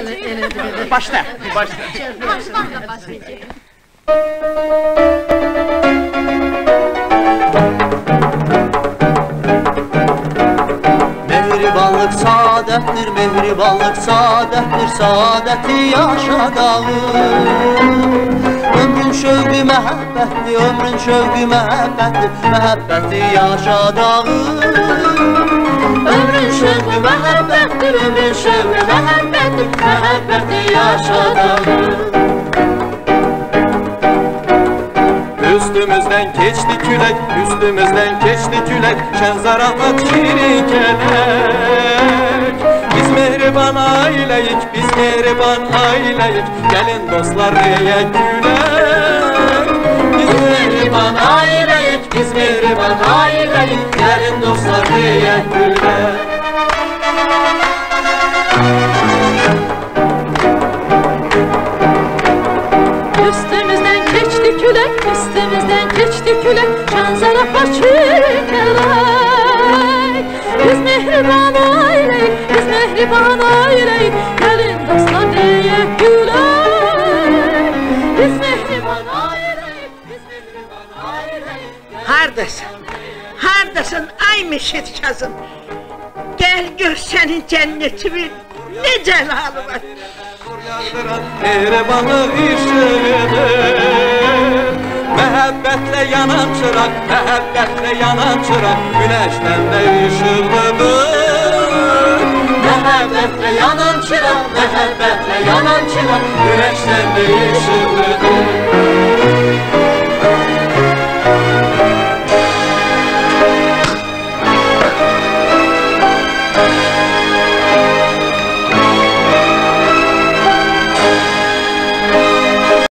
Başla. Baştan da başlayacağım. Mehribanlık saadettir, mehribanlık saadettir, saadeti yaşadağım. Ömrün şövqü məhəbbətdir, ömrün şövqü məhəbbətdir, məhəbbəti yaşadağım. Ömrün şövqü məhəbbətdir, ömrün şövqü məhəbbətdir, məhəbbəti yaşadağım. Üstümüzden geçti külek, üstümüzden geçti külek, şen zarafat şirin kelek. Biz mehriban aileyik, biz mehriban aileyik, gelin dostlar diye gülek. Biz mehriban aileyik, biz mehriban aileyik, gelin dostlar diye gülek. Üstümüzden geçti külek, üstümüzden geçti külek, şan zarafat şirin kelek. Biz mehriban aileyik, biz mehriban aileyik, gelin dostlar diye gülek. Biz mehriban aileyik, biz mehriban aileyik. Hardasın? Hardasın ay Meşet Kazım? Gel gör senin cennetimi, ne celalı var. Yandıran mehribanlık ışığıdır. Məhəbbətle yanan çırak, məhəbbətle yanan çırak, güneşten de ışıqlıdır. Məhəbbətle yanan çırak, məhəbbətle yanan çırak, güneşten de ışıqlıdır.